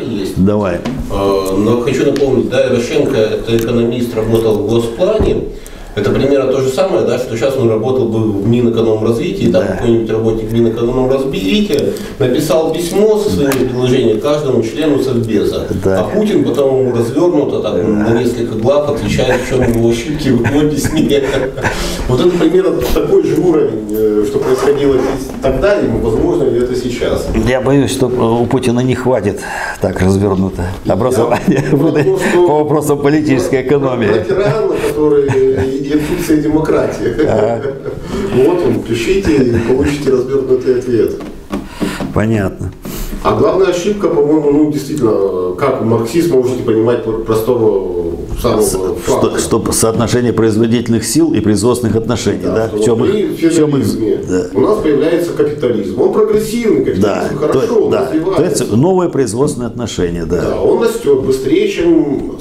есть. Давай. Но хочу напомнить, да, Ярошенко, это экономист, работал в Госплане. Это примерно то же самое, да, что сейчас он работал бы в Минэкономразвитии, там какой-нибудь работник Минэкономразвития написал письмо со своими предложениями каждому члену Совбеза, а Путин потом ему развернуто так, на несколько глав отвечает, в чем его ошибки в его письме. Вот это примерно такой же уровень, что происходило тогда, и возможно ли это сейчас. Я боюсь, что у Путина не хватит так развернуто образование по вопросам политической экономии. Который инфекция демократии. Вот он, пишите и получите развернутый ответ. Понятно. А главная ошибка, по-моему, ну действительно, как марксист можете понимать простого самого факта. Что соотношение производительных сил и производственных отношений, да? В чем у нас появляется капитализм. Он прогрессивный капитализм, хорошо, он развивается. То есть новые производственные отношения, Да, он растет быстрее, чем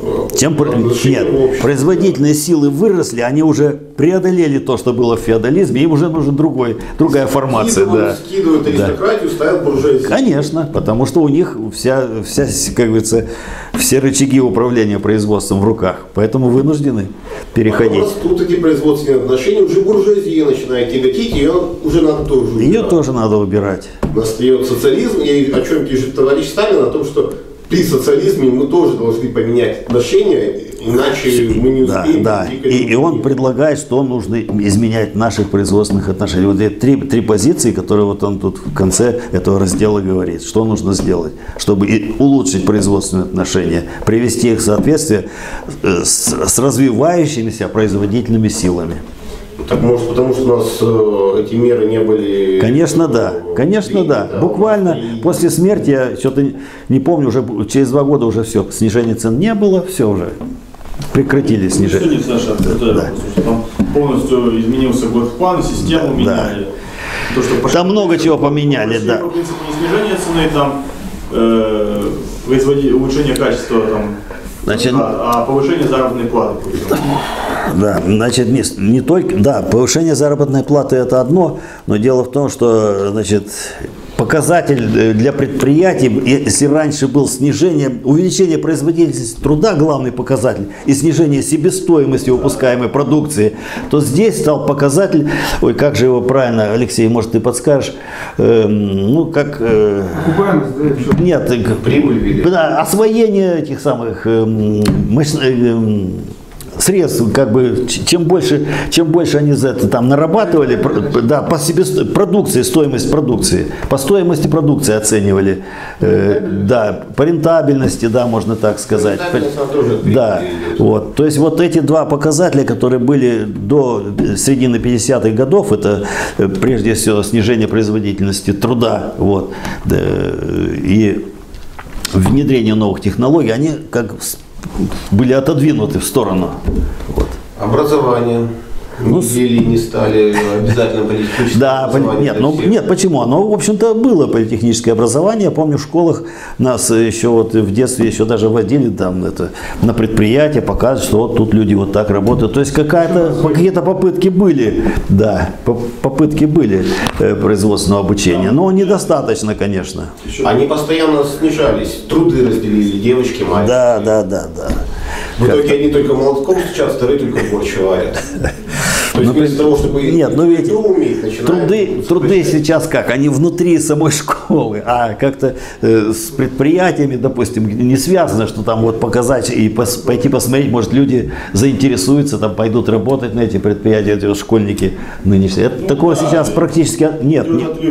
нет, производительные силы выросли, они уже преодолели то, что было в феодализме, им уже нужна другая формация. Скидывают аристократию, ставят буржуазию. Конечно, потому что у них вся, как говорится, все рычаги управления производством в руках, поэтому вынуждены переходить. Тут эти производственные отношения, уже буржуазия начинает тяготить, ее уже надо тоже убирать. Ее тоже надо убирать. Настает социализм, и о чем пишет товарищ Сталин, о том, что при социализме мы тоже должны поменять отношения, иначе мы не успеем. Да. И он предлагает, что нужно изменять наших производственных отношений. Вот эти три позиции, которые вот он тут в конце этого раздела говорит, что нужно сделать, чтобы улучшить производственные отношения, привести их в соответствие с развивающимися производительными силами. Так может потому, что у нас эти меры не были... Конечно, да. Конечно, да. Буквально после смерти, я что-то не помню, уже через 2 года уже все, снижения цен не было, все уже прекратили снижение. Саша, там полностью изменился год-план, систему меняли. То, что там много чего поменяли, да. В принципе, не снижение цены, там улучшение качества, там, значит, а повышение заработной платы. Да, значит, не только, да, повышение заработной платы это одно, но дело в том, что, значит, показатель для предприятий, если раньше был увеличение производительности труда, главный показатель, и снижение себестоимости выпускаемой продукции, то здесь стал показатель, ой, как же его правильно, Алексей, может, ты подскажешь, окупаемость, да? Нет, прибыль, да, освоение этих самых средств, как бы, чем больше они за это там нарабатывали, да, по продукции, стоимость продукции, по стоимости продукции оценивали, да, по рентабельности, да, можно так сказать. Да, вот, то есть вот эти 2 показателя, которые были до середины 50-х годов, это прежде всего снижение производительности труда, вот, и внедрение новых технологий, они как были отодвинуты в сторону. Вот. Образование. Ввели, не стали обязательно политехническое образование. Нет, почему? Оно, в общем-то, было политехническое образование. Я помню, в школах нас еще вот в детстве еще даже водили там на предприятия, показывать, что вот тут люди вот так работают. То есть какие-то попытки были, да, попытки были производственного обучения, но недостаточно, конечно. Они постоянно снижались, труды разделили, девочки, мальчики. Да. В итоге они только молотком сейчас, вторые только борщ варят. То есть вместо того, чтобы уметь, труды сейчас как? Они внутри самой школы, а как-то с предприятиями, допустим, не связано, что там вот показать и пойти посмотреть, может, люди заинтересуются, там пойдут работать на эти предприятия, эти школьники нынешние. Такого сейчас практически нет.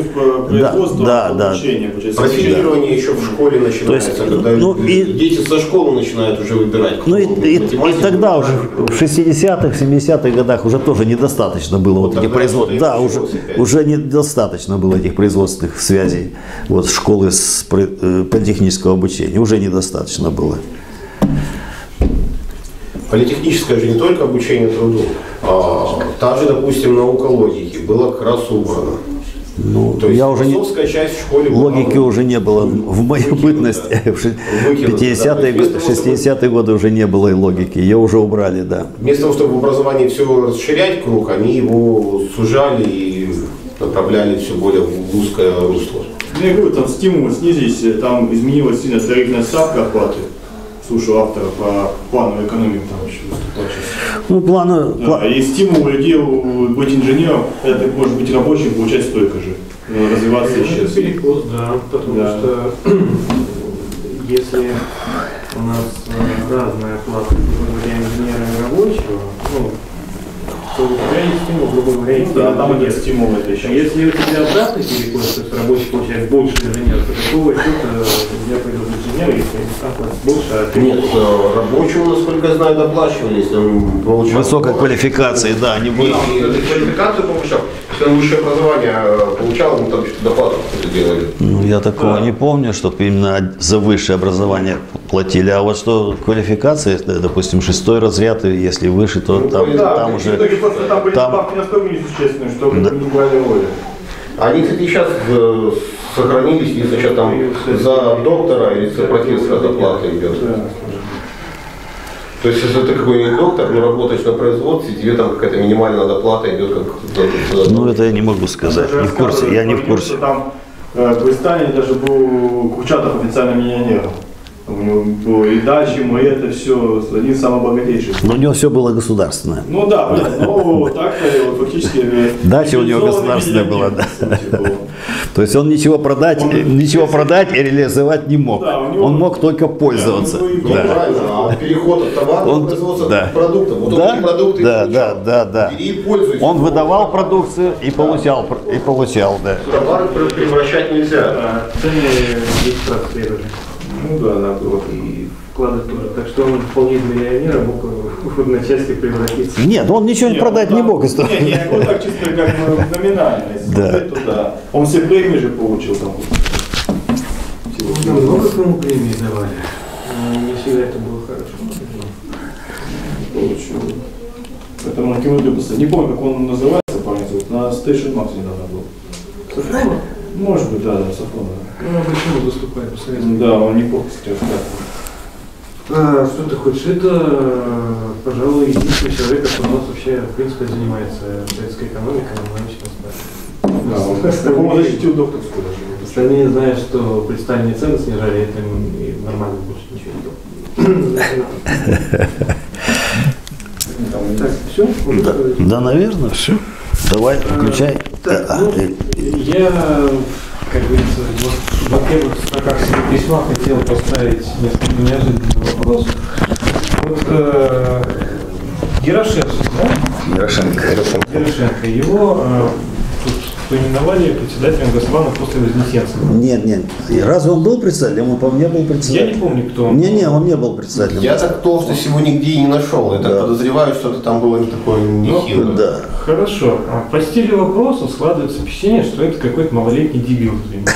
Профилирование еще в школе начинается, когда дети со школы начинают уже выбирать. И тогда уже в 60-х, 70-х годах уже тоже недостаточно было вот этих производств. Да, уже недостаточно было этих производственных связей вот школы с политехнического обучения. Уже недостаточно было. Политехническое же не только обучение труду, та же, допустим, наука логики была как раз убрана. То есть я уже часть в школе логики уже не было в мою бытность. В 50-е, 60-е годы уже не было и логики, ее уже убрали, да. Вместо того, чтобы в образовании все расширять круг, они его сужали и направляли все более в узкое русло. Ну, я говорю, там стимулы снизились, там изменилась сильно тарифная ставка оплаты. Слушал автора по плановой экономике, там еще выступал сейчас. Ну, Да, и стимул у людей быть инженером, это ты можешь быть рабочим, получать столько же. Развиваться еще. Это перекос, да, потому что если у нас разная плата, грубо говоря, инженера и рабочего, ну, то у тебя есть стимул, грубо говоря, да, там нет стимула это еще. А если у тебя обратный перекос, то есть рабочий получает больше инженера, то какого счета я пойду в инженера, если там платят больше, а Нет, рабочему, насколько я знаю, доплачивали, если он получал. высокой квалификации, да, не будет. Квалификацию получал. Если он высшее образование получал, ему там что-то доплату какую-то делали. Ну, я такого не помню, чтобы именно за высшее образование платили. А вот что квалификации, допустим, 6-й разряд, и если выше, то там уже... Там были ставки настолько несущественные, что не брали роли. Они, кстати, сейчас сохранились, если сейчас там за доктора или за профессора доплата идет. То есть, если ты какой-нибудь доктор, но работаешь на производстве, тебе там какая-то минимальная доплата идет как... Ну, это я не могу сказать, не в курсе, я не в курсе. Там в Британии даже был Курчатов официальным миллионером. У него было и дачи, и это все, один из самых богатейших. Но у него все было государственное. Ну да, понятно, но так-то вот, фактически... Дача у него государственная была, да. То есть он ничего продать и реализовать не мог. Да, он мог только пользоваться. Да. Правильно, а переход от товара производства к продуктам. Вот он эти продукты да. бери и пользуйся. Он выдавал продукцию и получал, да. Товары превращать нельзя. цены эксплуатировали. Ну да, было. И вклады тоже. Так что он вполне миллионер мог в одночасье превратиться. Нет, он ничего продать не мог. Нет, вот так чисто как номинально. Да. Он все премии же получил там. Много кому премии давали. Не всегда это было хорошо. Получил. Это на кино не помню, как он называется, парень зовут. На Station Max недавно был. Сафронов? Может быть, да, Сафронов. Ну, почему выступает по советскому? Да, он неплохо сейчас. Что ты хочешь? Это, пожалуй, единственный человек, который у нас вообще, в принципе, занимается советской экономикой на научном стадии. Да, он защитил докторскую даже. Остальные знают, что при Сталине цены снижали, это и нормально больше ничего не делал. Так, все? Да, наверное, все. Давай, включай. Я, как говорится, в первых строках своего письма хотел поставить несколько неожиданный вопрос. Вот Ярошенко, да? Ярошенко. Его тут поименовали председателем Госплана после Вознесенского. Нет. Разве он был председателем? Он, по-моему, не был председателем. Я не помню, кто он. Не, он не был председателем. Я так толстый его нигде и не нашел. Я так подозреваю, что это там было такое нехилое. Да. Хорошо. По стилю вопросов складывается впечатление, что это какой-то малолетний дебил.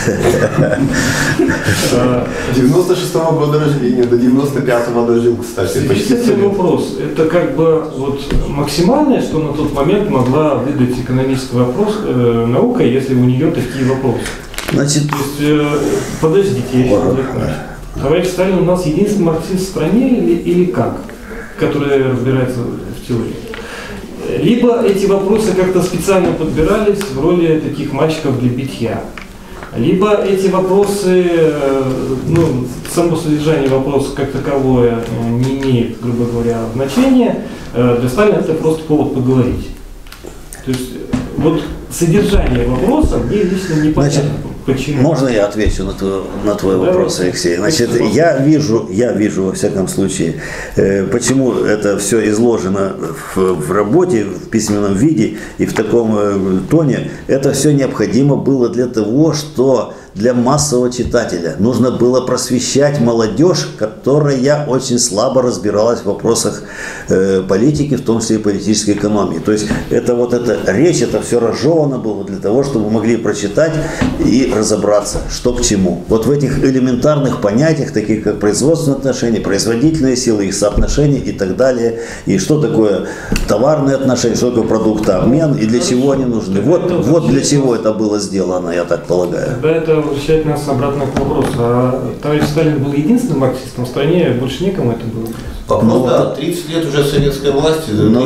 96-го года рождения, до 95-го дожил, кстати. Специальный вопрос. Это как бы вот максимальное, что на тот момент могла выдать экономический вопрос наука, если у нее такие вопросы. Значит, То есть, подождите, я еще отвлекусь. Товарищ Сталин у нас единственный марксист в стране или как? Который разбирается в теории. Либо эти вопросы как-то специально подбирались в роли таких мальчиков для битья. Либо эти вопросы, само содержание вопроса как таковое не имеет, грубо говоря, значения. Для Сталина это просто повод поговорить. То есть, вот содержание вопроса мне лично не понятно. Почему? Можно я отвечу на твой вопрос, Алексей? Значит, я вижу во всяком случае, почему это все изложено в работе, в письменном виде и в таком тоне. Это все необходимо было для того, что для массового читателя нужно было просвещать молодежь, которая очень слабо разбиралась в вопросах политики, в том числе и политической экономии. То есть эта речь, это все разжевано было для того, чтобы могли прочитать и разобраться, что к чему. Вот в этих элементарных понятиях, таких как производственные отношения, производительные силы, их соотношения и так далее, и что такое товарные отношения, что такое продуктообмен и для чего они нужны. Вот для чего это было сделано, я так полагаю. Да, это возвращает нас обратно к вопросу. А товарищ Сталин был единственным марксистом в стране, больше некому это было? Вопрос, да, 30 лет уже советской власти. Ну,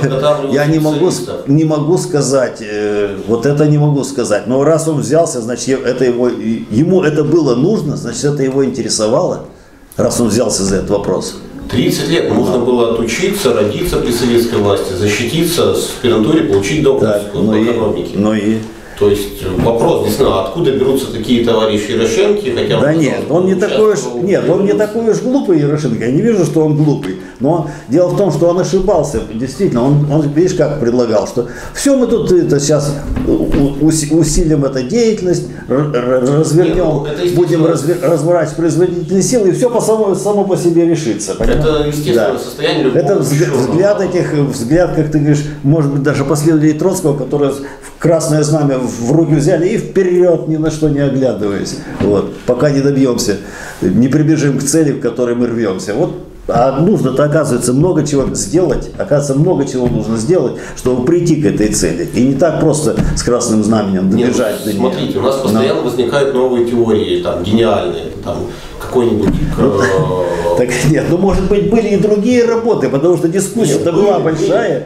я не могу сказать, вот это не могу сказать. Но раз он взялся, значит, ему это было нужно, значит, это его интересовало, раз он взялся за этот вопрос. 30 лет нужно было отучиться, родиться при советской власти, защититься, в аспирантуре получить докторскую по экономике. То есть вопрос действительно, откуда берутся такие товарищи Ярошенки, хотя да нет, он не такой уж глупый, Ярошенко. Я не вижу, что он глупый. Но дело в том, что он ошибался. Действительно, он видишь, как предлагал, что все мы тут это сейчас усилим эту деятельность, развернем, будем разворачивать производительные силы, и все само по себе решится. Понимаешь? Это естественное состояние любого. Это взгляд, как ты говоришь, может быть, даже последователей Троцкого, которые красное знамя в руки взяли и вперед, ни на что не оглядываясь. Вот, пока не добьемся, не прибежим к цели, к которой мы рвемся. Вот, а нужно-то, оказывается, много чего сделать, нужно сделать, чтобы прийти к этой цели. И не так просто с красным знаменем добежать до нее. Смотрите, у нас постоянно возникают новые теории, там, гениальные, там, какой-нибудь... Так нет, ну может быть были и другие работы, потому что дискуссия-то была большая.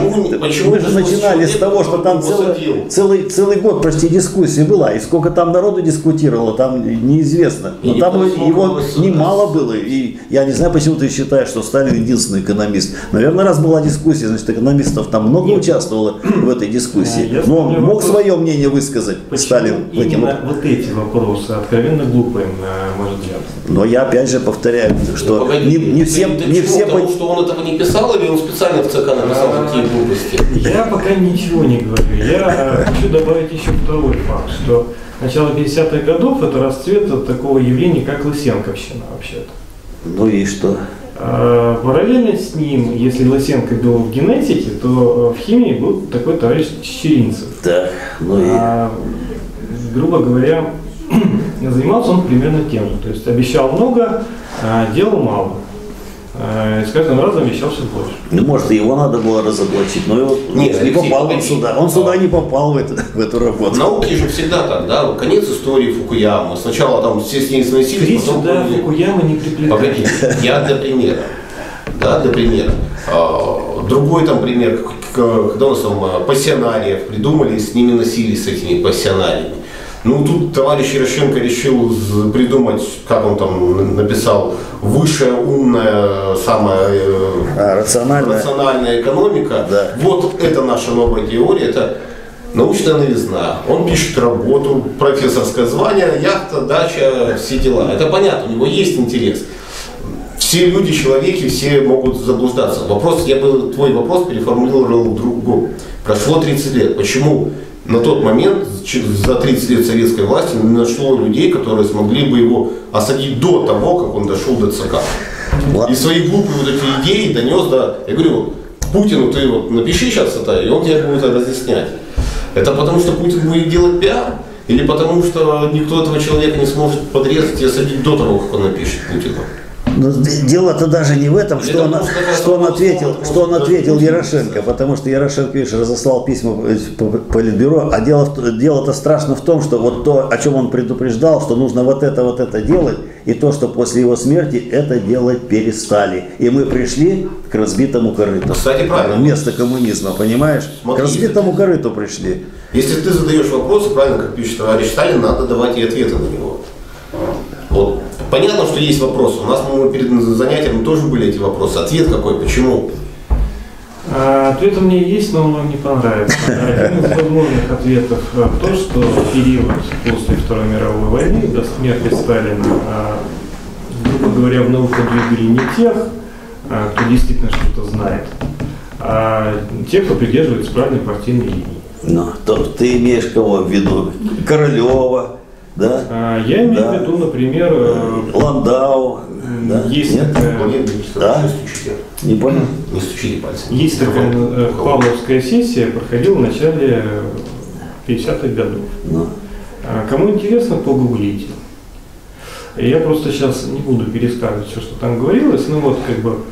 Мы же начинали с того, что там целый год почти дискуссия была, и сколько там народу дискутировало, там неизвестно. Но там его немало было, и я не знаю, почему ты считаешь, что Сталин единственный экономист. Наверное, раз была дискуссия, значит, экономистов там много участвовало в этой дискуссии. Но он мог свое мнение высказать, Сталин. Именно вот эти вопросы откровенно глупые, на мой взгляд. Но я опять же повторяю, что не все... Потому что он этого не писал, или он специально в ЦК написал такие глупости? Я пока ничего не говорю. Я хочу добавить еще второй факт, что начало 50-х годов это расцвет такого явления, как лысенковщина вообще-то. Ну и что? Параллельно с ним, если Лысенко был в генетике, то в химии был такой товарищ Чечеринцев. Так, ну и... грубо говоря, занимался он примерно тем же. То есть обещал много, делал мало. С каждым разом обещал все больше. Ну, может, его надо было разоблачить, но его не попал он сюда. Он сюда не попал в эту работу. В науке же всегда так, да? Конец истории Фукуямы. Сначала там все с ней сносились, потом... сюда Фукуямы не приплетали. Погодите, я для примера. Да, для примера. Другой там пример, когда у нас там пассионариев придумали, с ними носились, с этими пассионариями. Ну, тут товарищ Ярошенко решил придумать, как он там написал, высшая, умная, самая рациональная экономика. Да. Вот это наша новая теория, это научная новизна. Он пишет работу, профессорское звание, яхта, дача, все дела. Это понятно, у него есть интерес. Все люди, человеки, все могут заблуждаться. Я бы твой вопрос переформулировал в другом. Прошло 30 лет. Почему на тот момент, за 30 лет советской власти, не нашло людей, которые смогли бы его осадить до того, как он дошел до ЦК? И свои глупые вот эти идеи донес до... Я говорю, Путину ты вот напиши сейчас это, и он тебе будет разъяснять. Это потому, что Путин будет делать пиар? Или потому, что никто этого человека не сможет подрезать и осадить до того, как он напишет Путину? Но дело-то даже не в этом, что он ответил Ярошенко, потому что Ярошенко, видишь, разослал письма по Политбюро, а дело-то страшно в том, что вот то, о чем он предупреждал, что нужно вот это делать, и то, что после его смерти это делать перестали. И мы пришли к разбитому корыту. Кстати, правильно. Вместо коммунизма, понимаешь? Смотри, к разбитому корыту пришли. Если ты задаешь вопросы, правильно, как пишет товарищ Сталин, надо давать и ответы на него. Вот. Понятно, что есть вопросы. У нас перед занятием тоже были эти вопросы. Ответ какой? Почему? Ответ у меня есть, но он вам не понравится. Один из возможных ответов то, что в период после Второй мировой войны до смерти Сталина, грубо говоря, в науку двигали не тех, кто действительно что-то знает, а тех, кто придерживается правильной партийной линии. Ну, то ты имеешь кого в виду? Королева? Да? Я имею в виду, например, Ландау. Есть такая... Не понял? Не стучите пальцем. Есть такая Павловская сессия, проходила в начале 50-х годов. Кому интересно, погуглите. Я просто сейчас не буду пересказывать все, что там говорилось, но вот как бы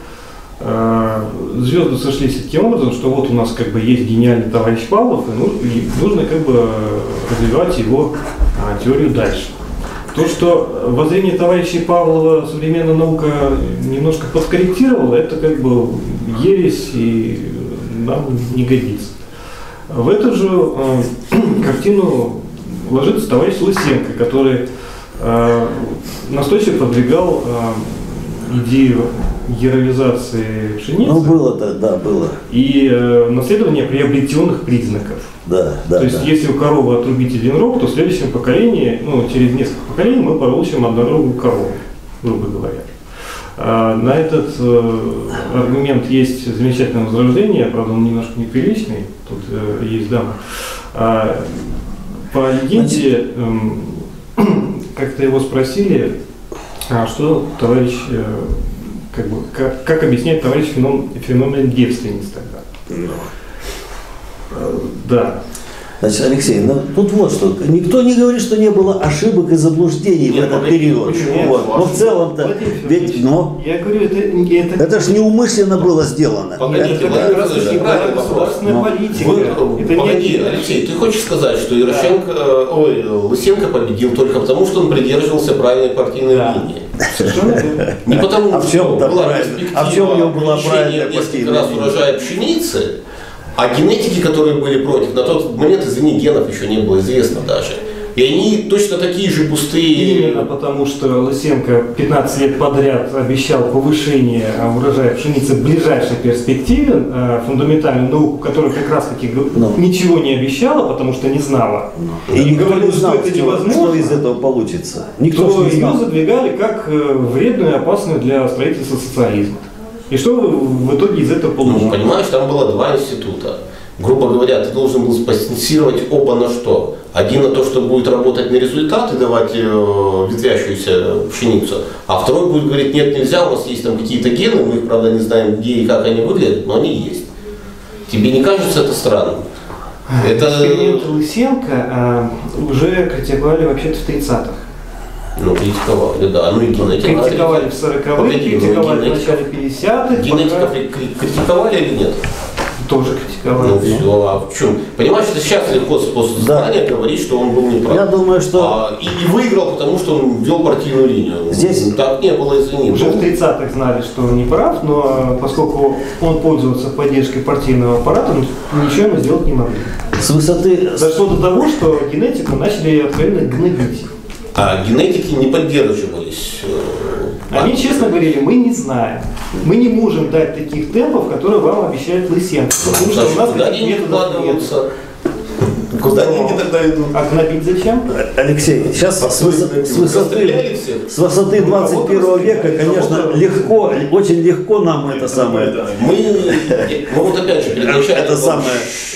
звезды сошлись таким образом, что вот у нас как бы есть гениальный товарищ Павлов, и нужно как бы развивать его теорию дальше. То, что воззрение товарища Павлова современная наука немножко подкорректировала, это как бы ересь и нам не годится. В эту же картину ложится товарищ Лысенко, который настойчиво продвигал идею героизации пшеницы. Ну, было-то, да, было. И наследование приобретенных признаков. Да, да. То есть, да. если у коровы отрубить один рог, то в следующем поколении, ну, через несколько поколений мы получим однорогую корову, грубо говоря. На этот аргумент есть замечательное возражение, правда, он немножко неприличный, тут есть дама. По легенде, как-то его спросили, что товарищ, как объясняет товарищ феномен девственниц тогда. Да. Значит, Алексей, ну тут вот что. Никто не говорит, что не было ошибок и заблуждений в этот период. Вот. Но в целом-то, ведь, я говорю, это ж неумышленно было сделано. Погодите, государственная политика. Погоди, Алексей, ты хочешь сказать, что Лысенко победил только потому, что он придерживался правильной партийной линии? Совершенно верно. Не потому, что была в чем у него была правильная несколько партийная раз линия? урожая пшеницы, а генетики, которые были против, на тот момент, извини, генов еще не было известно даже. И они точно такие же пустые. Именно потому, что Лысенко 15 лет подряд обещал повышение урожая пшеницы в ближайшей перспективе, фундаментальную науку, которая как раз таки ничего не обещала, потому что не знала. И никто говорили, не знал, что это невозможно, что из этого получится. Никто то же не знал. ее задвигали как вредную и опасную для строительства социализма. И что в итоге из этого получилось? Ну, понимаешь, там было два института. Грубо говоря, ты должен был спонсировать оба на что? Один на то, что будет работать на результат и давать ветвящуюся пшеницу, а второй будет говорить, нет, нельзя, у нас есть там какие-то гены, мы их, правда, не знаем, где и как они выглядят, но они есть. Тебе не кажется это странным? Эксперимент Лысенко уже критиковали вообще-то в 30-х. Ну, критиковали, да. Ну и генетика. Критиковали в 40-х, критиковали в начале 50-х. Генетиков критиковали или нет? Тоже критиковали. Ну все, а в чем? Понимаешь, это сейчас легко после знания говорить, что он был неправ. Я думаю, что... И выиграл, потому что он вел партийную линию. Здесь... Так не было, извини. Уже в 30-х знали, что он не прав, но поскольку он пользовался поддержкой партийного аппарата, ничего ему сделать не могли. С высоты... Дошло до того, что генетику начали откровенно гнобить. А генетики не поддерживались. Они честно говорили, мы не знаем. Мы не можем дать таких темпов, которые вам обещает Лысенко. Потому что у нас куда таких деньги методов нет. вкладываются? Куда деньги тогда идут? А гнобить зачем? Алексей, сейчас с высоты 21 века, конечно, легко, очень легко нам это самое... Мы вот опять же переключаем... Это самое...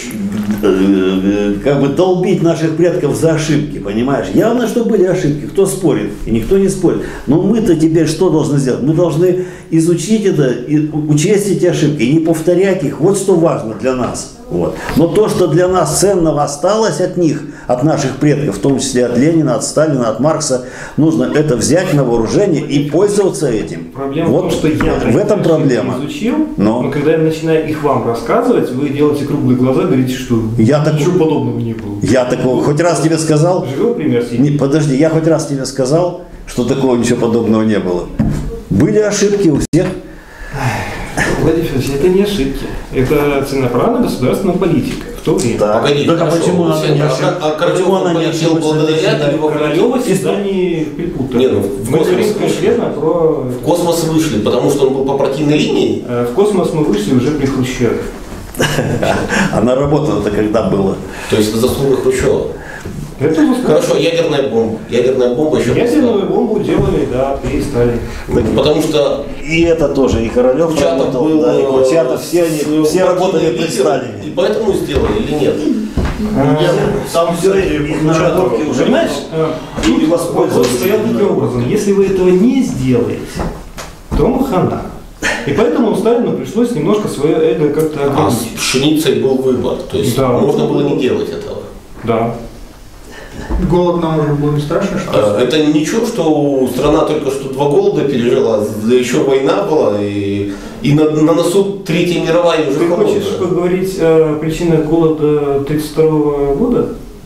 как бы долбить наших предков за ошибки, понимаешь? Явно, что были ошибки, кто спорит, и никто не спорит. Но мы-то теперь что должны сделать? Мы должны изучить это, и учесть эти ошибки, и не повторять их. Вот что важно для нас. Вот. Но то, что для нас ценного осталось от них, от наших предков, в том числе от Ленина, от Сталина, от Маркса, нужно это взять на вооружение и пользоваться этим. Проблема вот в том, что я в этом проблема. Изучил, но когда я начинаю их вам рассказывать, вы делаете круглые глаза, говорите, что ничего подобного не было. Я такого хоть раз тебе сказал? Живой пример сидит. Подожди, я хоть раз тебе сказал, что такого ничего подобного не было. Были ошибки у всех. Владимир Федорович, это не ошибки. Это целенаправленная государственная политика в то время. Да. Погоди, так, а почему она не ошибка? А Королёв полетел благодаря или во Королёва всегда не припутали. Не, ну, в мы космос говорим конкретно про... В космос вышли, потому что он был по партийной линии? В космос мы вышли уже при Хрущеве. Она работала-то когда было? То есть это заслуга Хрущева? Хорошо, ядерная бомба. Ядерная бомба еще... Ядерную бомбу делали, да, при Сталине. Потому что... И это тоже, и Королёв работал, был, да, и Курчатов, все работали при Сталине. И поэтому сделали или нет? Там все наработки уже, понимаешь, тут вопрос стоял таким образом. Если вы этого не сделаете, то мы хана. И поэтому Сталину пришлось немножко свое эго как-то А ограничить. с пшеницей был выбор. То есть да, можно было не делать этого. Да. Голод нам уже был не страшно, что ли? Это ничего, что страна только что 2 голода пережила, да еще война была, и на носу Третья мировая уже Ты холодная. хочешь поговорить о причинах голода 1932 года?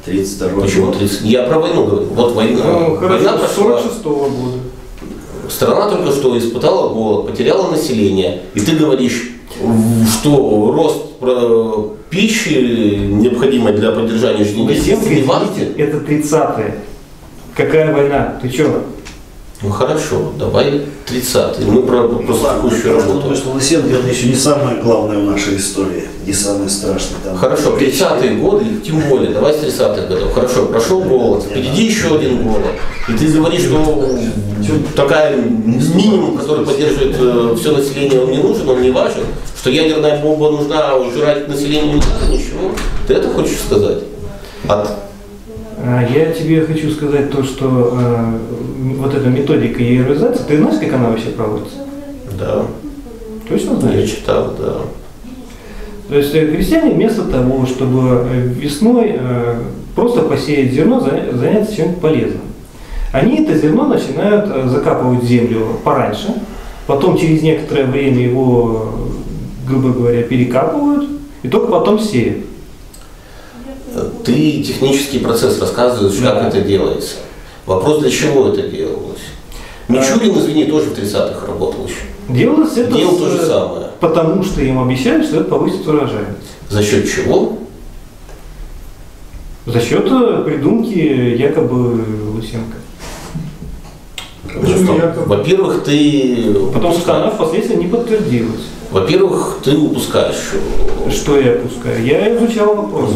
32-й Почему год. 30? Я про войну говорю. Вот война. Ну, Война хорошо, прошла. 46-го года. Страна только что испытала голод, потеряла население. И ты говоришь, что рост пищи, необходимой для поддержания жизнедеятельности, не важен? Это 30-е. Какая война? Ты чё? Ну хорошо, давай 30-й. Мы просто текущую Я работу. думаю, что Лысенко это еще не самое главное в нашей истории, не самое страшное. Там Хорошо, 30-е годы, тем более, давай с 30-х годов. Хорошо, прошел голод, впереди еще один голод. И ты говоришь, что такая минимум, который поддерживает все население, он не нужен, он не важен, что ядерная бомба нужна, ужирать население не надо, ничего. Ты это хочешь сказать? Я тебе хочу сказать то, что вот эта методика иерархизации, ты знаешь, как она вообще проводится? Да. Точно Я знаешь? читал, да. То есть крестьяне вместо того, чтобы весной просто посеять зерно, заняться чем-то полезным, они это зерно начинают закапывать в землю пораньше, потом через некоторое время его, грубо говоря, перекапывают и только потом сеют. Ты технический процесс рассказываешь, как это делается. Вопрос, для чего это делалось? Мичурин, извини, тоже в 30-х работал еще. Делалось это Делал то же самое. потому, что им обещали, что это повысит урожайность. За счет чего? За счет придумки якобы Лысенко. Почему якобы? Во-первых, ты Потому что она впоследствии не подтвердилась. Во-первых, ты упускаешь Что я опускаю? Я изучал вопрос.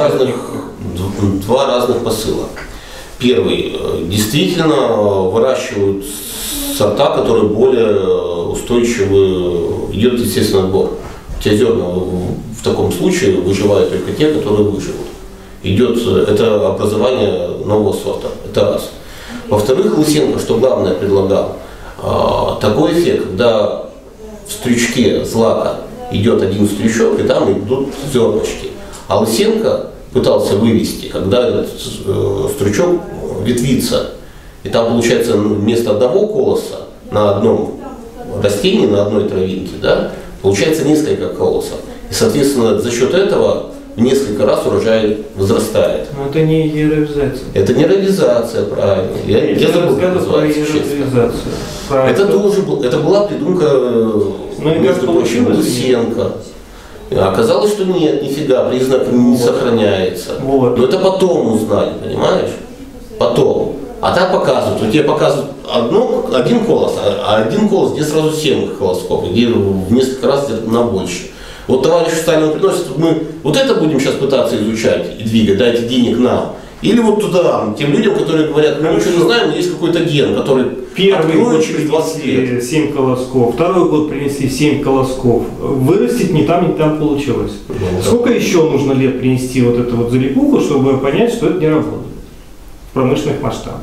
два разных посыла. Первый. Действительно выращивают сорта, которые более устойчивы, идет естественный отбор. Те зерна в таком случае выживают только те, которые выживут. Идет это образование нового сорта. Это раз. Во-вторых, Лысенко, что главное, предлагал, такой эффект, когда в стрючке злака идет один стрючок, и там идут зернышки. А Лысенко пытался вывести, когда этот стручок ветвится, и там получается вместо одного колоса на одном растении, на одной травинке, да, получается несколько колосов. И, соответственно, за счет этого в несколько раз урожай возрастает. Но это не иерархизация. Это не реализация, правильно. Я забыл, как называется, честно. Это тоже это была придумка, между прочим, Лысенко. Оказалось, что нет, нифига, признак не сохраняется. Вот. Но это потом узнали, понимаешь? Потом. А так показывают, тебе показывают один колос, а один колос, где сразу 7 колосков, где в несколько раз на больше. Вот товарищ Сталин приносит, мы вот это будем сейчас пытаться изучать и двигать, дайте денег нам. Или вот туда, тем людям, которые говорят, мы ничего не знаем, но есть какой-то ген, который Первый год через 20 лет. принесли 7 колосков, второй год принесли 7 колосков. Вырастить ни там получилось. Сколько еще нужно лет принести вот эту вот залипуху, чтобы понять, что это не работает в промышленных масштабах?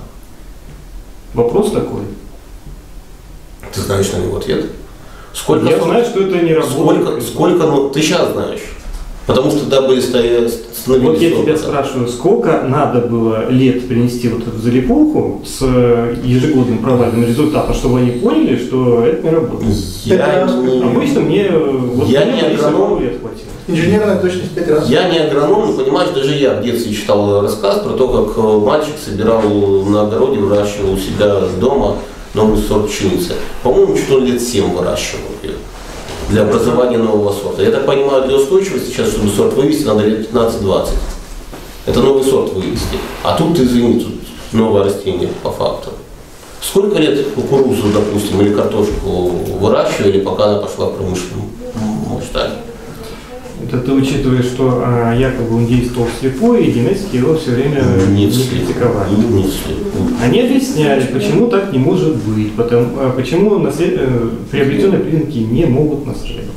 Вопрос такой. Ты знаешь на него ответ? Сколько, Я знаю, что это не работает. Сколько, ну, ты сейчас знаешь. Потому что тогда были становились. Вот я тебя спрашиваю, сколько надо было лет принести вот эту залипуху с ежегодным провальным результатом, чтобы они поняли, что это не работает? Обычно мне не агроном. Лет хватило. Инженерная точность 5 раз. Я не агроном, но понимаешь, даже я в детстве читал рассказ про то, как мальчик собирал на огороде, выращивал у себя дома новый сорт пшеницы. По-моему, что лет 7 выращивал ее для образования нового сорта. Я так понимаю, для устойчивости сейчас, чтобы сорт вывести, надо лет 15-20. Это новый сорт вывести. А тут, извини, тут новое растение по факту. Сколько лет кукурузу, допустим, или картошку выращивали, пока она пошла в промышленном масштабе? Это ты учитываешь, что якобы он действовал вслепую, и генетики его все время не критиковали. Они объясняли, почему так не может быть, почему приобретенные признаки не могут наследоваться.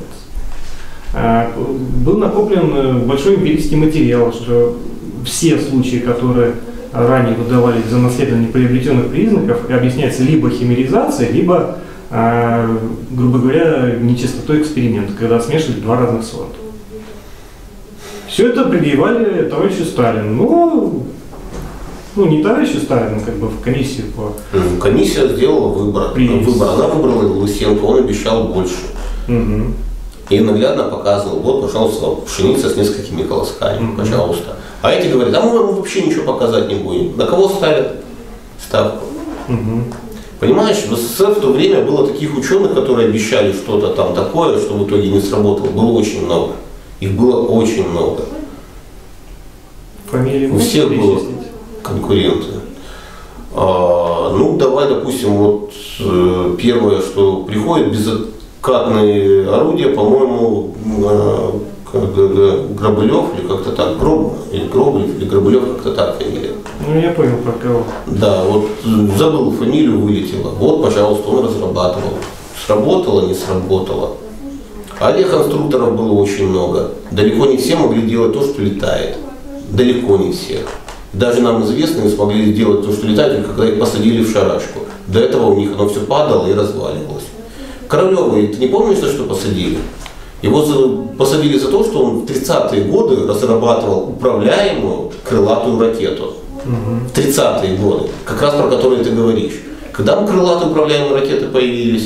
Был накоплен большой эмпирический материал, что все случаи, которые ранее выдавались за наследование приобретенных признаков, объясняются либо химеризацией, либо, грубо говоря, нечистотой эксперимента, когда смешивали два разных сорта. Все это предъявляли товарищу Сталину. Ну, не товарищу Сталину, как бы в комиссию по... Комиссия сделала выбор. Она выбрала Лысенко, он обещал больше. И наглядно показывал, вот, пожалуйста, пшеница с несколькими колосками, пожалуйста. А эти говорят, а мы вам вообще ничего показать не будем. На кого ставят ставку? Понимаешь, в СССР в то время было таких ученых, которые обещали что-то там такое, что в итоге не сработало. Было очень много. Их было очень много. Фамилии У всех было конкуренты. Ну, давай, допустим, вот первое, что приходит, безоткатные орудия, по-моему, Грабылев или как-то так, Гробылев или Грабылев, как-то так фамилия. Ну, я понял, про кого. Да, вот забыл фамилию, вылетела. Вот, пожалуйста, он разрабатывал. Сработало, не сработало. Авиаконструкторов было очень много. Далеко не все могли делать то, что летает. Далеко не все. Даже нам известные смогли сделать то, что летает, только когда их посадили в шарашку. До этого у них оно все падало и разваливалось. Королева, ты не помнишь, за что посадили? Его посадили за то, что он в 30-е годы разрабатывал управляемую крылатую ракету. В 30-е годы, как раз про которые ты говоришь. Когда крылатые управляемые ракеты появились?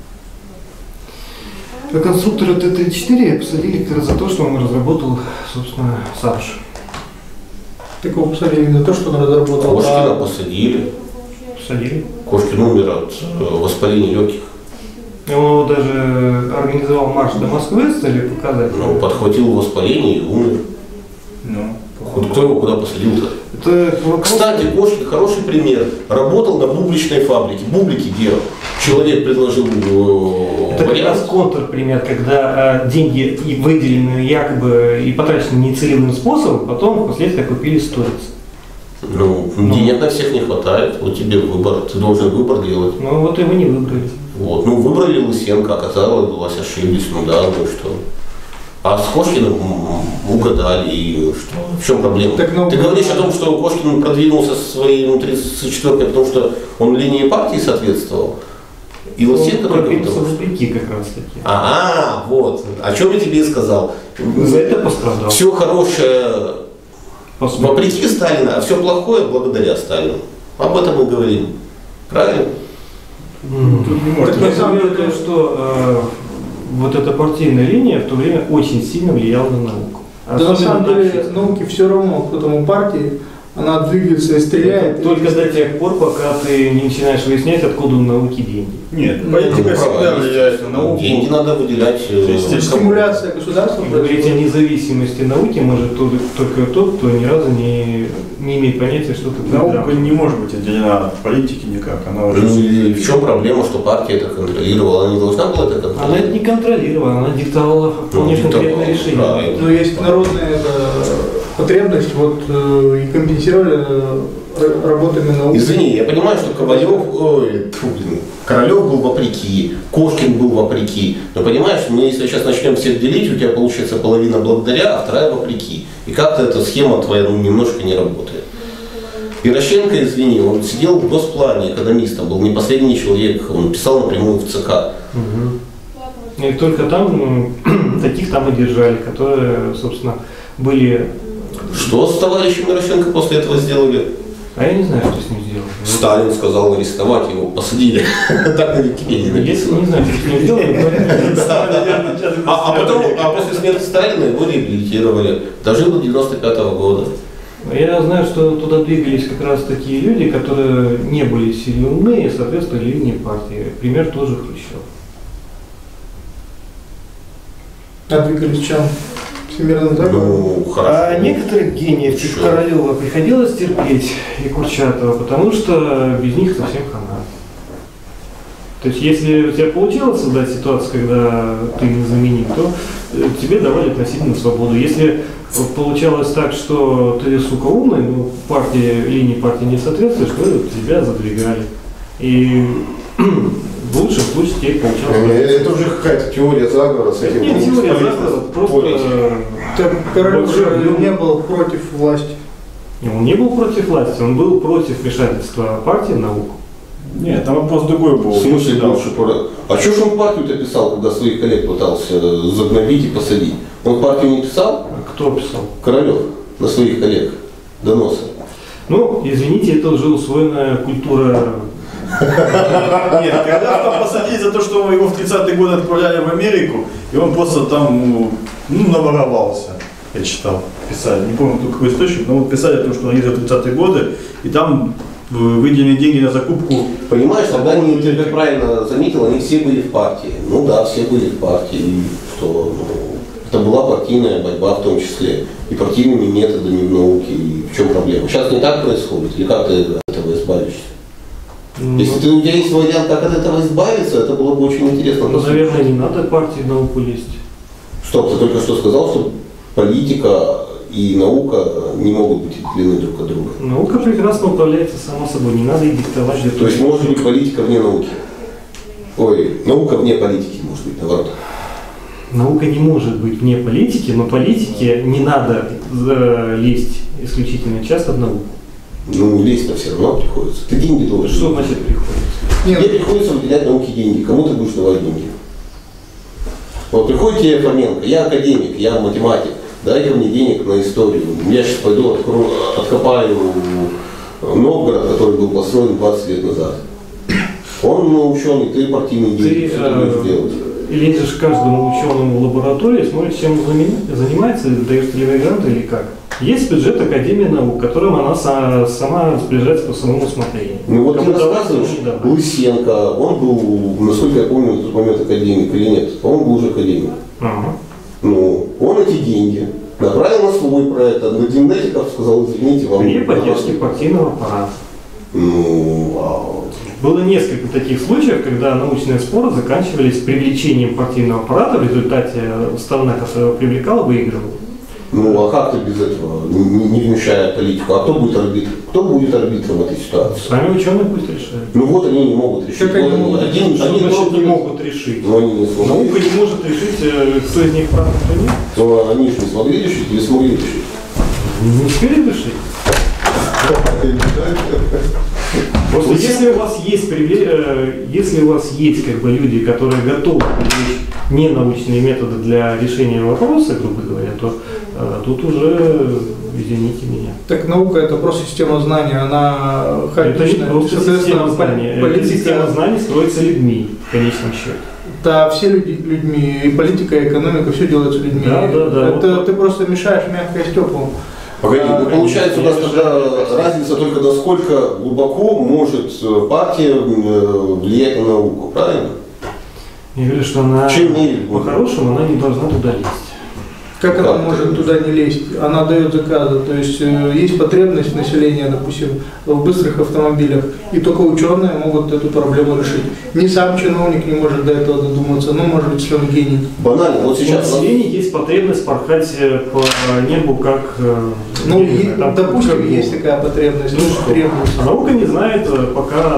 А конструктора Т-34 посадили как раз за то, что он разработал, собственно, САПШ. Так его посадили не за то, что он разработал. Кошкина посадили. Посадили. Кошкин умер от воспаления легких. Он его даже организовал марш до Москвы с целью показать. Ну, подхватил воспаление и умер. Ну, Вот кто его куда посадил-то? Это вопрос... Кстати, Кошкин хороший пример. Работал на бубличной фабрике. Бублики делал. Человек предложил Это как раз контрпример, когда деньги и выделены якобы и потрачены нецелевым способом, потом впоследствии купили сториц. Ну, денег на всех не хватает. Вот тебе выбор. Ты должен выбор делать. Ну вот его не выбрали. Вот. Ну, выбрали Лысенко, оказалось, ошиблись. Ну да, ну что. А с Кошкиным угадали, и что? В чем проблема? Так, ну, ты говоришь о том, что Кошкин продвинулся со своей 34-кой, потому что он линии партии соответствовал? И Лысенко только продвинулся потому что... вопреки как раз таки. Ага, вот. О чем я тебе и сказал. За это пострадал. Все хорошее вопреки Сталина, а все плохое благодаря Сталину. Об этом мы говорим. Правильно? тут не может. На самом деле, что вот эта партийная линия в то время очень сильно влияла на науку. Да на самом деле науке все равно, кто там у партии, она двигается и стреляет. Только до тех пор, пока ты не начинаешь выяснять, откуда у науки деньги. Нет, политика всегда влияет на науку. Деньги надо выделять. Стимуляция государства. Говорить о независимости науки может только тот, кто ни разу не имеет понятия, что такое Наука не может быть отделена от политики никак. Она уже... Ну, и в чем проблема, что партия это контролировала? Она не должна была это контролировать? Она это не контролировала, она диктовала вполне конкретное решение. Правильно. Но есть народная потребность, вот и компенсировали работами науки. Извини, я понимаю, что Королев был вопреки, Кошкин был вопреки. Но понимаешь, мы если сейчас начнем всех делить, у тебя получится половина благодаря, а вторая вопреки. И как-то эта схема твоя немножко не работает. Ярошенко, извини, он сидел в Госплане экономистом, был не последний человек, он писал напрямую в ЦК. И только там, таких там и держали, которые, собственно, были... Что с товарищем Ярошенко после этого сделали? А я не знаю, что с ним сделали. Сталин сказал арестовать его, посадили. Так на Википедии Если написано. не знаю, что с ним сделали, А после смерти Сталина его реабилитировали. Дожил до 95-го года. я знаю, что туда двигались как раз такие люди, которые не были сильно умны и соответствовали линии партии. Пример тоже Хрущев. А двигались чем? Всемирным заговором? Ну, хорошо. А некоторых гениев, типа Чё? Королева, приходилось терпеть и Курчатова, потому что без них совсем хана. То есть, если у тебя получилось создать ситуацию, когда ты незаменим, то тебе давали относительно свободу. Если получалось так, что ты, сука, умный, но линии партии не соответствуешь, то тебя задвигали. И в лучшем случае тебе получалось. Это уже какая-то теория заговора с этим. Нет, теория заговора, просто... Так Королев Большой же объем. не был против власти. Он не был против власти, он был против вмешательства партии в науку. Нет, там вопрос другой был. В смысле лучше пора? А что ж он партию-то писал, когда своих коллег пытался загнобить и посадить? Он партию не писал? Кто писал? Королев на своих коллег доносы. Ну, извините, это уже усвоенная культура Нет, когда там посадили за то, что его в 30-е годы отправляли в Америку, и он просто там, наворовался, я читал, писали, не помню какой источник, но писали о том, что он ездил в 30-е годы, и там выделены деньги на закупку. Понимаешь, тогда они, ты как правильно заметил, они все были в партии. Ну да, все были в партии, и что это была партийная борьба в том числе, и партийными методами в науке, и в чем проблема. Сейчас не так происходит, или как ты от этого избавишься? Если у тебя есть вариант, как от этого избавиться, это было бы очень интересно. Ну, наверное, не надо партии в науку лезть. Стоп, ты только что сказал, что политика и наука не могут быть отделены друг от друга. Наука прекрасно управляется само собой, не надо ей диктовать. То есть может быть политика вне науки? Ой, наука вне политики, может быть, наоборот. Наука не может быть вне политики, но политике не надо лезть исключительно часто в науку. Ну, лезть-то все равно приходится. Ты деньги должен. Что значит приходится? Тебе приходится выделять науке деньги. Кому ты будешь давать деньги? Вот приходит тебе Фоменко, я академик, я математик, дай-ка мне денег на историю. Я сейчас пойду откопаю Новгород, который был построен 20 лет назад. Он ученый, ты партийный деятель, что ты будешь делать? Лезешь каждому ученому в лабораторию, смотришь, чем он занимается, даешь телеграмму или как. Есть бюджет Академии наук, которым она сама распоряжается по своему усмотрению. Ну вот ты рассказываешь, Лысенко, он был, насколько я помню, на тот момент академик или нет, он был уже академик. Ага. Ну, он эти деньги направил на свой проект, а на генетиков сказал, извините, вам... При поддержке партийного аппарата. Ну, Было несколько таких случаев, когда научные споры заканчивались привлечением партийного аппарата, в результате сторона, которая его привлекала, выигрывала. Ну а как ты без этого, не вмешая политику? А кто будет арбитром? Кто будет арбитром в этой ситуации? Сами ученые пусть решают. Ну вот они не могут решить. Как они могут Что значит не могут решить? Но они не смогли. Наука не может решить, кто из них прав, кто нет. Но они же не смогли решить или смогли решить? Не успели решить. Просто если у вас есть как бы люди, которые готовы привлечь ненаучные методы для решения вопроса, грубо говоря, то тут уже, извините меня. Так наука это просто система знаний, она Это не просто система знаний. Политика... Система знаний строится людьми, в конечном счете. Да, все людьми, и политика, и экономика, все делается людьми. Да. Это ты просто мешаешь мягкое с теплым. Погоди, ну получается у нас тогда разница только насколько глубоко может партия влиять на науку, правильно? Я говорю, что она по-хорошему она не должна туда лезть. Как она может туда не лезть? Она дает заказы. То есть есть потребность населения, допустим, в быстрых автомобилях, и только ученые могут эту проблему решить. Ни сам чиновник не может до этого додуматься, но может быть, если он гений. Банально, вот сейчас... У населения есть потребность порхать по небу как... Ну, допустим, есть такая потребность, требуется. А наука не знает пока...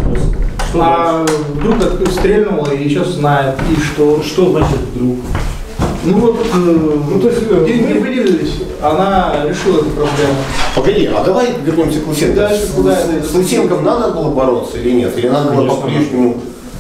Вдруг стрельнула и сейчас знает, и что? Что значит вдруг? Ну вот, деньги выделились, она решила эту проблему. Погоди, а давай вернемся к Лысенко. Дальше куда это? С Лысенком надо было бороться или нет? Или надо было по-прежнему?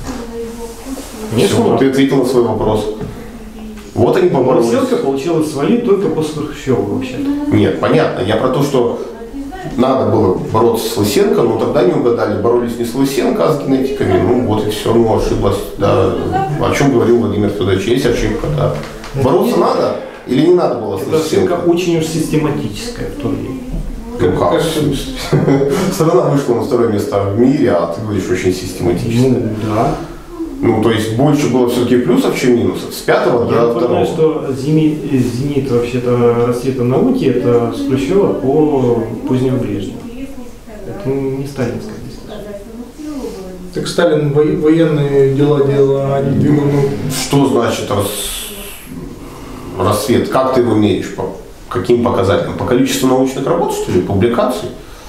Конечно. Ты ответил на свой вопрос. Вот они поборолись. Лысенко получилось свалить только после Хрущева вообще-то. Нет, понятно. Я про то, что надо было бороться с Лысенко, но тогда не угадали. Боролись не с Лысенко, а с генетиками. Ну вот и все, ну ошиблась. Да. О чем говорил Владимир Федорович, есть ошибка, да. Бороться надо или не надо было с Это Лысенко? ошибка очень уж систематическая в то время. Ну как? Страна вышла на второе место в мире, а ты говоришь очень систематически. Ну да. Ну, то есть больше было все-таки плюсов, чем минусов. С 5-го до 2-го. Я напоминаю, что зенит вообще-то расцвета науки это с Хрущева по позднему Брежневу. Это не сталинская дискуссия. Так Сталин военные дела делал, а не двигал. Что значит расцвет? Как ты его меряешь? По каким показателям? По количеству научных работ, что ли, публикаций?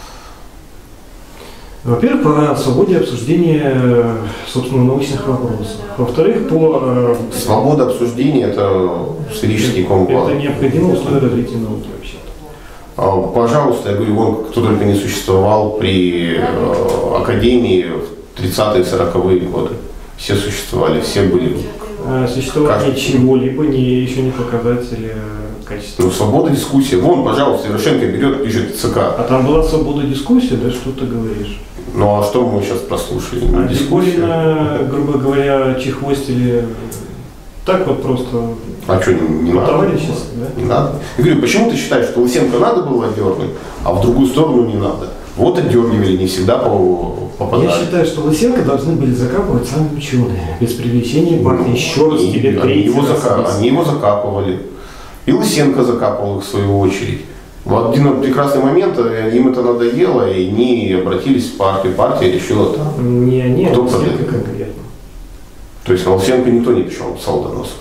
Во-первых, по свободе обсуждения, собственно, научных вопросов. Во-вторых, по... Свобода обсуждения – это сферический комплект. Это необходимое условие развития науки вообще-то. Пожалуйста, я говорю, вон кто только не существовал при Академии в 30-е, 40-е годы. Все существовали, все были существование чего-либо еще не показатель качества. Ну, свобода дискуссии. Вон, пожалуйста, Ярошенко берет, пишет ЦК. А там была свобода дискуссии, да, что ты говоришь? Ну, а что мы сейчас прослушали? А Дискурина, грубо говоря, чехвостили так вот просто. А что, не надо? Товарищество, да? Не надо. Я говорю, почему ты считаешь, что Лысенко надо было отдернуть, а в другую сторону не надо? Вот отдергивали, не всегда попадали. Я считаю, что Лысенко должны были закапывать сами ученые, без привлечения партии. Еще раз тебе они его закапывали. И Лысенко закапывал их в свою очередь. В один прекрасный момент им это надоело, и они обратились в партию. Партия решила там. Не они, кто а Лысенко конкретно. То есть на Лысенко никто не писал, писал доносов.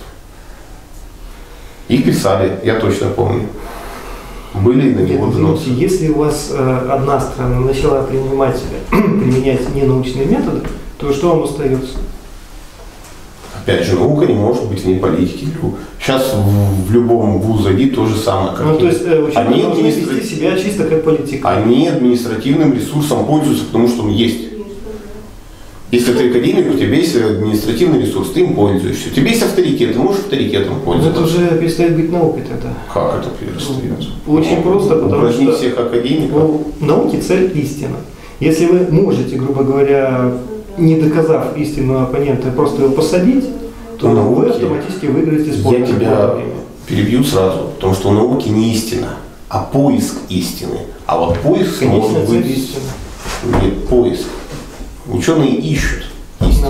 Их писали, я точно помню. Были на него доносы. Если у вас одна страна начала применять ненаучные методы, то что вам остается? Опять же, наука не может быть вне политики. Сейчас в любом вуз зайди то же самое. Как то есть ученые должны вести себя чисто как политика. Они административным ресурсом пользуются, потому что он есть. Если ты академик, у тебя есть административный ресурс, ты им пользуешься. У тебя есть авторитет, ты можешь авторитетом пользоваться. Но это уже перестает быть наукой тогда. Как это перестает? Очень просто, потому что всех академиков. В науке цель истина. Если вы можете, грубо говоря, не доказав истину оппонента, просто его посадить, то вы автоматически выиграете спор. Я тебя перебью сразу, потому что в науке не истина, а поиск истины. А вот поиск может быть... истина. Нет, поиск. Ученые ищут истину.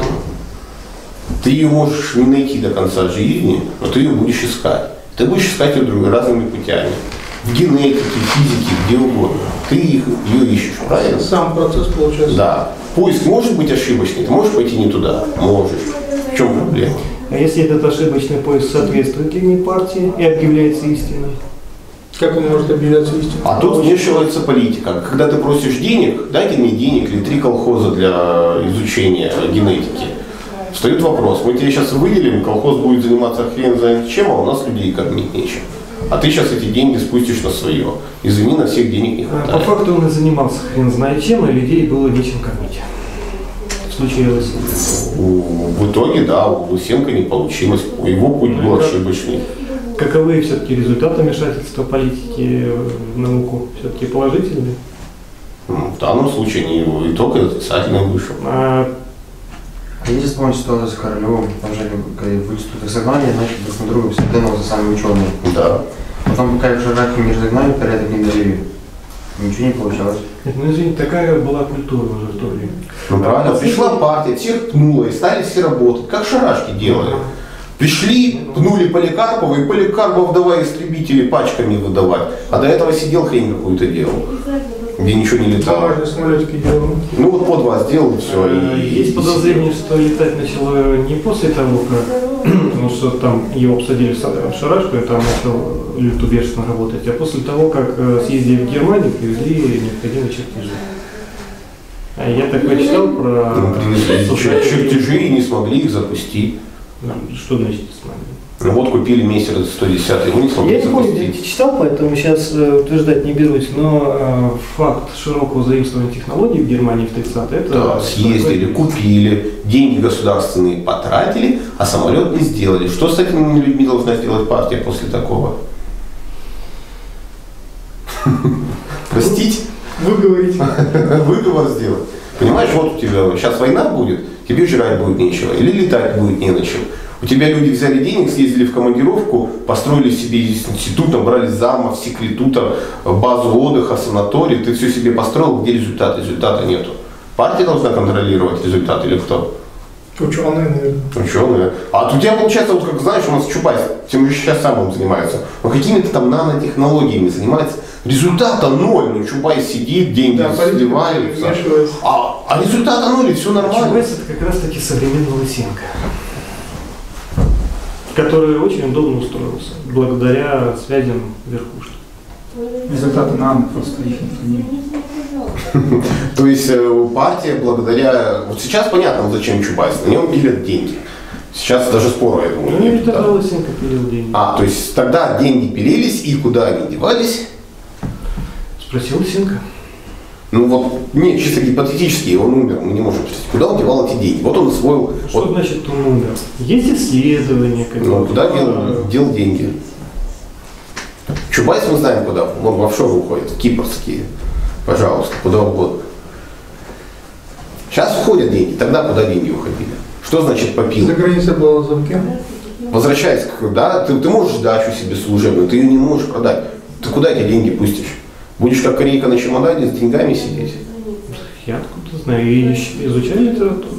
Ты ее можешь не найти до конца жизни, но ты ее будешь искать. Ты будешь искать ее разными путями. В генетике, физике, где угодно. Ты ее ищешь, правильно? Сам процесс получается. Да. Поиск может быть ошибочный, ты можешь пойти не туда? Можешь. В чем проблема? А если этот ошибочный поиск соответствует линии партии и объявляется истиной? Как он может объявляться истиной? А тут вмешивается политика. Когда ты просишь денег, дайте мне денег или 3 колхоза для изучения генетики. Встает вопрос, мы тебе сейчас выделим, колхоз будет заниматься хрен знает чем, а у нас людей кормить нечем. А ты сейчас эти деньги спустишь на свое. Извини, на всех денег не хватает. По факту он и занимался хрен знает чем, и людей было нечем кормить. В случае Лысенко. В итоге, да, у Лысенко не получилось. Его путь был ошибочный. Каковы все-таки результаты вмешательства политики в науку? Все-таки положительные? В данном случае не его итог отрицательный вышел. Если вспомнить ситуацию с Королевым, там же в институтах загнали, начали друг на друга псевдонимы сами ученые. Да. Потом как же раки не разогнали, порядок не довели. Ничего не получалось. Нет, ну извините, такая была культура уже в то время. Ну правильно, пришла партия, всех пнула и стали все работать, как шарашки делали. Пришли, пнули Поликарпова, и Поликарпов давай истребители пачками выдавать. А до этого сидел хрень какую-то делал, где ничего не летало. Самолетики делал. Ну вот под вас сделал все. Есть подозрение, что летать начало не после того, как, потому что там его посадили в шарашку, и там начал лютубежственно работать, а после того, как съездили в Германию, привезли необходимые чертежи. А я такое читал про... Чертежи и не смогли их запустить. Что значит не смогли? Ну вот купили мессер 110-й, его не смогли Я не помню, запустить. где читал, поэтому сейчас утверждать не берусь, но факт широкого заимствования технологий в Германии в 30-е это... Да, съездили, купили, деньги государственные потратили, а самолет не сделали. Что с этими людьми должна сделать партия после такого? Простить? Выговорить. Выговор сделать. Понимаешь, вот у тебя сейчас война будет, тебе жрать будет нечего, или летать будет не на чем. У тебя люди взяли денег, съездили в командировку, построили себе институт, набрали замов, секретутов, базу отдыха, санаторий. Ты все себе построил, где результат? Результата нету. Партия должна контролировать результат или кто? Ученые, наверное. Ученые. А у тебя получается, вот как знаешь, у нас Чубайс тем же сейчас самым занимается. Но какими-то там нанотехнологиями занимается. Результата ноль. Ну Чубайс сидит, деньги сливаются. А результата ноль, и все нормально. Чубайс это как раз таки современный Лысенко, который очень удобно устроился, благодаря связям верхушки. Результаты нано просто их не. То есть партия благодаря... Вот сейчас понятно, зачем Чубайс, на нем пилят деньги. Сейчас даже спора, я думаю, Ну, не нет. тогда Лысенко пилил деньги. А, то есть тогда деньги пилились, и куда они девались? Спросил Лысенко. Ну вот, нет, чисто гипотетически, он умер, мы не можем представить, куда он девал эти деньги. Вот он освоил... Что вот, значит он умер? Есть исследования какие-то? ну, куда дел деньги? Чубайс мы знаем куда, он в офшоры уходит, кипрские, пожалуйста, куда угодно. Сейчас уходят деньги, тогда куда деньги уходили? Что значит попил? За границей было в замке. Возвращаясь, да, ты можешь дачу себе служебную, ты ее не можешь продать. Ты куда эти деньги пустишь? Будешь как корейка на чемодане с деньгами сидеть? Я откуда знаю, и изучаю литературу.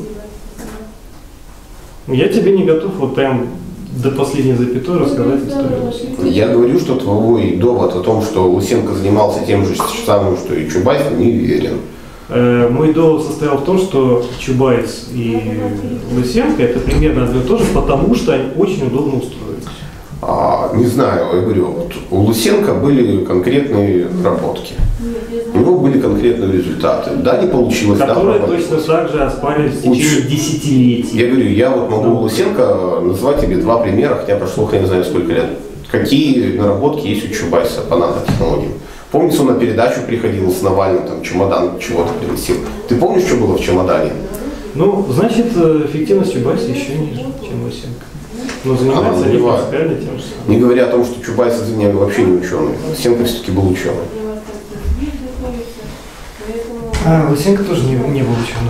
Я тебе не готов вот прям до последней запятой рассказать историю Лысенко. Я говорю, что твой довод о том, что Лысенко занимался тем же самым, что и Чубайс, не верен. Мой довод состоял в том, что Чубайс и Лысенко это примерно одно и то же, потому что они очень удобно устроились. Не знаю, я говорю, вот у Лысенко были конкретные наработки. У него были конкретные результаты. Да, не получилось. Которые да, точно так же оспаривались в течение десятилетий. Я говорю, я вот могу у Лысенко назвать тебе два примера, хотя прошло, я не знаю, сколько лет. Какие наработки есть у Чубайса по нанотехнологиям. Помнится, он на передачу приходил с Навальным, там чемодан чего-то приносил. Ты помнишь, что было в чемодане? Ну, значит, эффективность Чубайса еще ниже, чем Лысенко. Но занимается они принципиально тем же самым. Не говоря о том, что Чубайс вообще не ученый. Лысенко все-таки был ученый. Лысенко тоже не был ученым.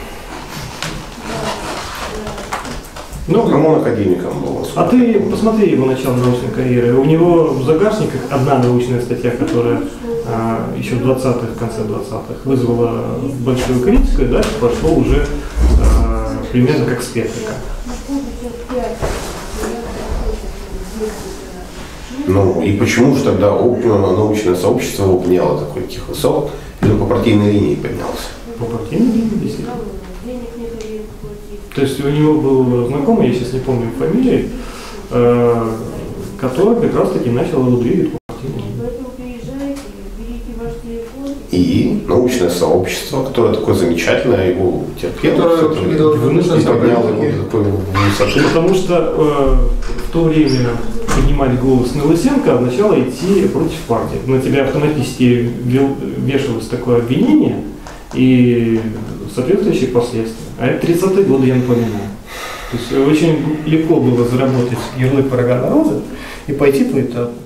Ну, он академиком был. А ты посмотри его начало научной карьеры. У него в загашниках одна научная статья, которая еще в 20-х, в конце 20-х вызвала большую критику, и дальше пошло уже примерно как спектакль. Ну и почему же тогда научное сообщество его подняло таких высот, или по партийной линии поднялся? По партийной линии, действительно. То есть у него был знакомый, я сейчас не помню фамилии, который как раз таки начал его двигать по партийной линии. И научное сообщество, которое такое замечательное, его терпело, и подняло его до такой высоты. Потому что в то время поднимать голос на Лысенко означало идти против партии. На тебя автоматически вешалось такое обвинение и соответствующие последствия. А это 30-е годы, я напоминаю. То есть очень легко было заработать ярлык врага народа и пойти по этапу.